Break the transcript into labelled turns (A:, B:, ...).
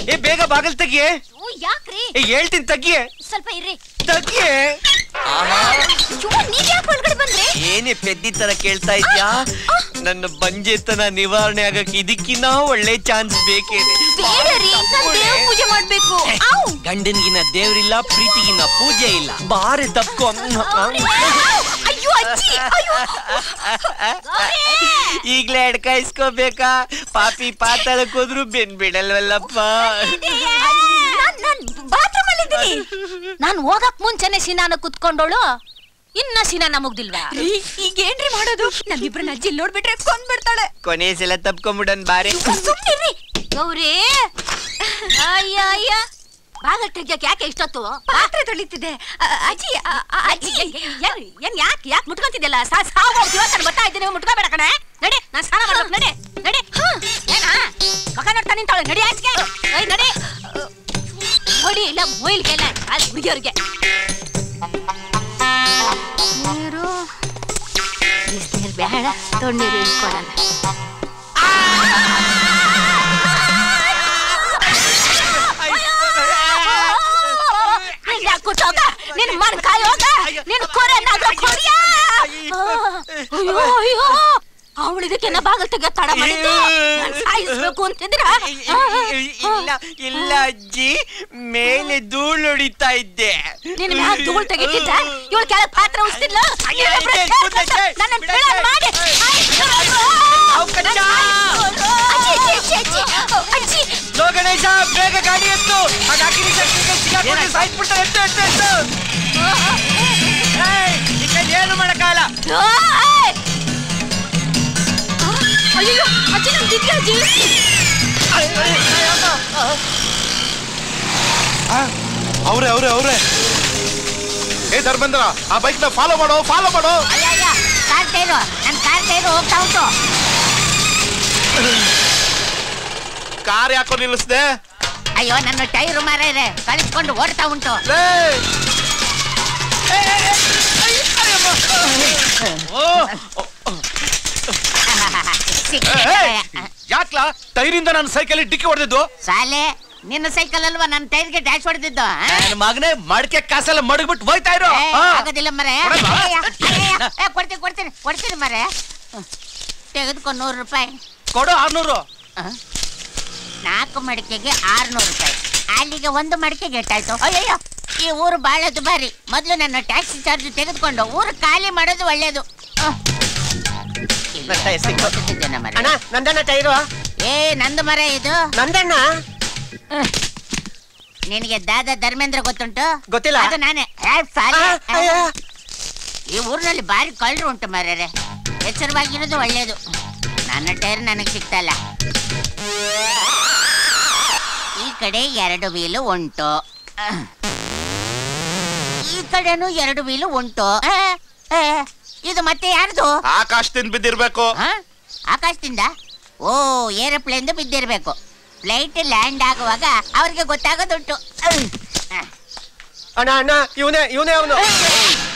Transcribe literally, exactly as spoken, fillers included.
A: ಏ ಬೇಗ ಬಾಗಲ್ ತೆಗಿಯೇ.
B: ಯಾಕ್ರಿ?
A: ಹೇಳ್ತೀನಿ ತೆಗಿಯೇ.
B: ಸ್ವಲ್ಪ ಇರ್ರಿ.
A: ತೆಗಿಯೇ.
B: ನೀವ್ ಯಾಕೆ ಒಳಗಡೆ ಬಂದ್ರಿ?
A: ಏನೇ ಪೆದ್ದಿ ತರ ಕೇಳ್ತಾ ಇದ್ಯಾ? ನನ್ನ ಬಂಜೆತನ ನಿವಾರಣೆ ಆಗಕ್ಕೆ ಇದಕ್ಕಿನ್ನ ಒಳ್ಳೆ ಚಾನ್ಸ್ ಬೇಕೇನೆ.
B: ಪೂಜೆ ಮಾಡ್ಬೇಕು.
A: ಗಂಡನ್ಗಿನ ದೇವ್ರಿಲ್ಲ, ಪ್ರೀತಿಗಿನ ಪೂಜೆ ಇಲ್ಲ. ಬಾರೆ ತಪ್ಕೊ. ಈಗ್ಲೇ ಅಡ್ಕಾಯಿಸ್ಕೋಬೇಕಾ? ಪಾಪಿ ಪಾತಾಳಕ್ ಹೋದ್ರು ಬೆನ್ ಬಿಡಲ್ವಲ್ಲಪ್ಪ.
B: ಬಾತ್ರೂಮ್ ಅಲ್ಲಿ ಇದ್ದೀನಿ. ನಾನು ಹೋಗಕ್ ಮುಂಚೆನೆ ಸಿನಾನ ಕುತ್ಕೊಂಡೋಳು. ಇನ್ನ ಸಿನಾನ ಮುಗ್ದಿಲ್ವಾ? ಈಗ ಏನ್ರಿ ಮಾಡೋದು? ನಮ್ಮಿಬ್ರನ್ನ ಅಜ್ಜಿ ನೋಡ್ಬಿಟ್ರೆ ಕೊಂದ್ಬಿಡ್ತಾಳೆ.
A: ಕೊನೆ ಸಲ ತಪ್ಕೊಂಡ್ಬಿಡನ್ ಬಾರಿ.
B: ಗೌರಿ ಅಯ್ಯ ಅಯ್ಯ ಬಾಗಲ್ ತೆಗ್ಯಕ್ಕೆ ಯಾಕೆ ಇಷ್ಟೊತ್ತು? ಪಾತ್ರೆ ತೊಳಿತಿದ್ದೆ. ಅಜ್ಜಿ ಅಜ್ಜಿ ಏನ್ ಯಾಕೆ ಯಾಕೆ ಮುಟ್ಕೊಂತಿದ್ದಲ್ಲ? ಸಾವು ಇವತ್ತು ಬರ್ತಾ ಇದ್ದೀನಿ, ಮುಟ್ಕೋಬೇಡ ಕಣೆ. ನಡಿ, ನಾನು ಸ್ನಾನ ಮಾಡ್ಬೇಕು. ನಡಿ ನಡಿ. ಏನಾ ಮಗ ನೋಡ್ತಾ ನಿಂತಾಳೆ? ನಡಿ ಆಚೆಗೆ. ನಡಿ ನೋಡಿ. ಇಲ್ಲ ಮೊಯ್ಲ್ಗೆ ಇಲ್ಲ ಅಲ್ಲಿ ಹುಡುಗಿಯವ್ರಿಗೆ ನೀರು ಬಿಸಿನೀರು ಬೇಡ, ತಣ್ಣೀರು ಇಟ್ಕೊಡಲ್ಲ. ಕೂತೋಗ ನಿನ್ ಮನ್ ಕಾಯೋಗ ನಿನ್ ಕೊರೆ ಕೊಡಿಯ. ಅಯ್ಯೋ ಅಯ್ಯೋ ಅವಳು ಇದಕ್ಕೆನ್ನ ಬಾಗಲ್ ತೆಗೆ ತಡ ಮಾಡಿದ್ದು. ಸಾಯಿಸ್ಬೇಕು ಅಂತಿದ್ರ?
A: ಇಲ್ಲ ಇಲ್ಲ ಅಜ್ಜಿ, ಮೇಲೆ ಧೂಳು ಹೊಡಿತಾ ಇದ್ದೆ.
B: ನಿನ್ ಮ್ಯಾಲ ಧೂಳು ತೆಗಿತಿದ್ದ? ಇವಳು ಕೆಳ ಪಾತ್ರ ಉಳಿಸ್ತಿದ್ಲ.
A: ಗಣೇಶ ಬೇಗ ಗಾಡಿ ಎತ್ತು. ಸಾಯ್ಬಿಡ್ತಾರೆ. ಎತ್ತು ಎತ್ತು ಎತ್ತು. ಏನು ಮಾಡಕ್ಕಾಗಲ್ಲ.
B: ಅಯ್ಯೋ ಅಜ್ಜಿ ನಮ್ ದಿವ್ಯ ಅಜ್ಜಿ.
C: ಅವ್ರೆ ಅವ್ರೆ ಅವ್ರೆ ಏ ಧರ್ಮೇಂದ್ರ, ಆ ಬೈಕ್ ನ ಫಾಲೋ ಮಾಡೋ ಫಾಲೋ ಮಾಡೋ.
B: ಅಯ್ಯ ಕಾರ್ ಟೈರು, ನನ್ನ ಕಾರ್ ಟೈರು ಹೋಗ್ತಾ ಉಂಟು.
C: ಕಾರ್ ಯಾಕೋ ನಿಲ್ಲಿಸ್ದೆ?
B: ಅಯ್ಯೋ ನನ್ನ ಟೈರು ಮಾರ ಇದೆ, ಕಳಿಸ್ಕೊಂಡು ಓಡ್ತಾ ಉಂಟು.
C: ಯಾಕ್ಲಾ ಟೈರಿಂದ ನನ್ನ ಸೈಕಲ್ ಡಿಕ್ಕಿ ಹೊಡೆದಿದ್ದು?
B: ಸಾಲೆ ನಿನ್ನ ಸೈಕಲ್ ಅಲ್ವಾ ನನ್ನ ಟೈರ್ಗೆ ಡ್ಯಾಶ್ ಹೊಡೆದಿದ್ದು?
A: ಮಗನೇ ಮಡಕೆ ಕಾಸೆಲ್ಲ ಮಡಗ್ಬಿಟ್ಟು ಹೋಯ್ತಾ ಇರೋ.
B: ಆಗೋದಿಲ್ಲ ಮರೆ. ಕೊಡ್ತೀನಿ ಕೊಡ್ತೀನಿ ಕೊಡ್ತೀನಿ ಮರೆ. ತೆಗೆದುಕೊ ನೂರು ರೂಪಾಯಿ
A: ಕೊಡು. ಆರ್ನೂರು.
B: ನಾಲ್ಕು ಮಡಿಕೆಗೆ ಆರ್ನೂರು ರೂಪಾಯಿ. ಅಲ್ಲಿಗೆ ಒಂದು ಮಡಿಕೆಗೆ ಎಷ್ಟಾಯ್ತು? ಅಯ್ಯಯ್ಯೋ ಈ ಊರು ಬಹಳ ದುಬಾರಿ. ಮೊದಲು ನನ್ನ ಟ್ಯಾಕ್ಸಿ ಚಾರ್ಜ್ ತೆಗೆದುಕೊಂಡು ಊರು ಖಾಲಿ ಮಾಡೋದು ಒಳ್ಳೇದು.
A: ನಂದಣ್ಣ ಟೈರು.
B: ಏ ನಂದು ಮರ ಇದು.
A: ನಂದಣ್ಣ.
B: ನಿನಗೆ ದಾದಾ ಧರ್ಮೇಂದ್ರ ಗೊತ್ತುಂಟು?
A: ಗೊತ್ತಿಲ್ಲ.
B: ಅದು ನಾನೇ. ಈ ಊರಿನಲ್ಲಿ ಬಾರಿ ಕಳ್ಳರು ಉಂಟು ಮರ್ಯಾರೆ. ಎಚ್ಚರವಾಗಿರೋದು ಒಳ್ಳೇದು. ನನ್ನ ಟೈರ್ ನನಗೆ ಸಿಗ್ತಲ್ಲ. ಈ ಕಡೆ ಎರಡು ವೀಲು ಉಂಟು, ಈ ಕಡೆನೂ ಎರಡು ವೀಲು ಉಂಟು. ಇದು ಮತ್ತೆ ಯಾರ್ದು?
C: ಆಕಾಶದಿಂದ ಬಿದ್ದಿರ್ಬೇಕು.
B: ಆಕಾಶದಿಂದ? ಓ ಏರೋಪ್ಲೇನ್ ಬಿದ್ದಿರ್ಬೇಕು. ಫ್ಲೈಟ್ ಲ್ಯಾಂಡ್ ಆಗುವಾಗ ಅವ್ರಿಗೆ ಗೊತ್ತಾಗೋದುಂಟು.
A: ಅಣ್ಣ ಅಣ್ಣ ಇವನೇ ಇವನೇ ಅವನು.